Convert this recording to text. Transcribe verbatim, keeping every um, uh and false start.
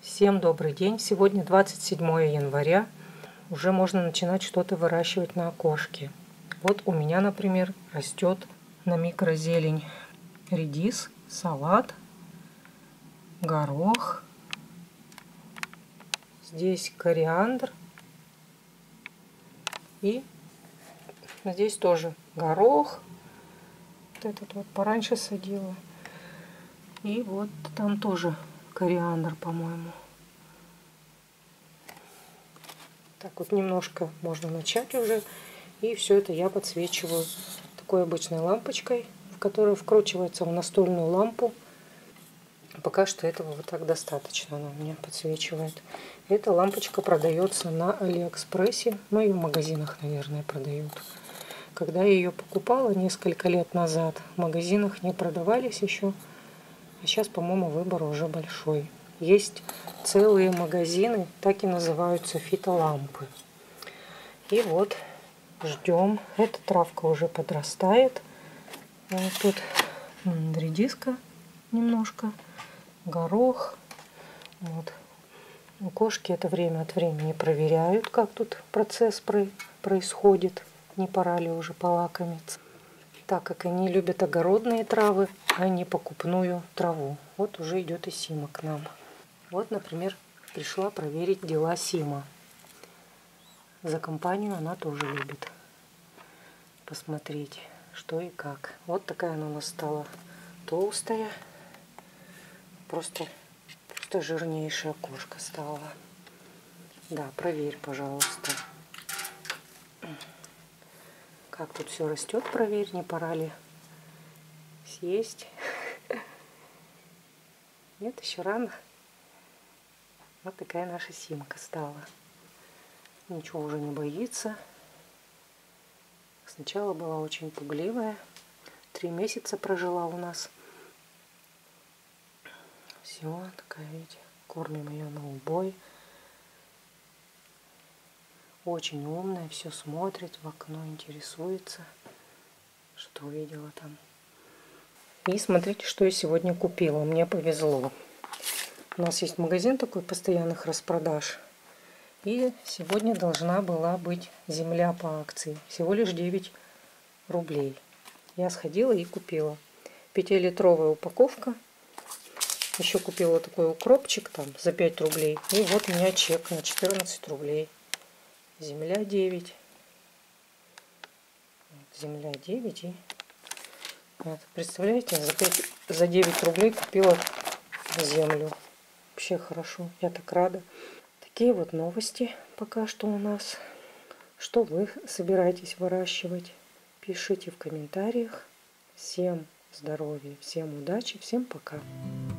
Всем добрый день! Сегодня двадцать седьмое января. Уже можно начинать что-то выращивать на окошке. Вот у меня, например, растет на микрозелень редис, салат, горох. Здесь кориандр. И здесь тоже горох. Вот этот вот пораньше садила. И вот там тоже кориандр, по-моему. Так вот немножко можно начать уже. И все это я подсвечиваю такой обычной лампочкой, в которую вкручивается в настольную лампу. Пока что этого вот так достаточно, она у меня подсвечивает. Эта лампочка продается на Алиэкспрессе, ну и в магазинах, наверное, продают. Когда я ее покупала несколько лет назад, в магазинах не продавались еще, а сейчас, по-моему, выбор уже большой. Есть целые магазины, так и называются фитолампы. И вот ждем. Эта травка уже подрастает. Вот тут редиска немножко, горох. Вот. У кошки это время от времени проверяют, как тут процесс происходит. Не пора ли уже полакомиться. Так как они любят огородные травы, а не покупную траву. Вот уже идет и Сима к нам. Вот, например, пришла проверить дела Сима. За компанию она тоже любит посмотреть, что и как. Вот такая она у нас стала толстая. Просто, просто жирнейшая кошка стала. Да, проверь, пожалуйста. Как тут все растет, проверь, не пора ли съесть. Нет, еще рано. Вот такая наша Симка стала. Ничего уже не боится. Сначала была очень пугливая. Три месяца прожила у нас. Все, такая, видите, кормим ее на убой. Очень умная, все смотрит в окно, интересуется, что увидела там. И смотрите, что я сегодня купила. Мне повезло. У нас есть магазин такой постоянных распродаж. И сегодня должна была быть земля по акции. Всего лишь девять рублей. Я сходила и купила. пятилитровая упаковка. Еще купила такой укропчик там за пять рублей. И вот у меня чек на четырнадцать рублей. Земля девять. Земля девять. И вот, представляете, за, пять, за девять рублей купила землю. Вообще хорошо. Я так рада. Такие вот новости пока что у нас. Что вы собираетесь выращивать? Пишите в комментариях. Всем здоровья, всем удачи, всем пока.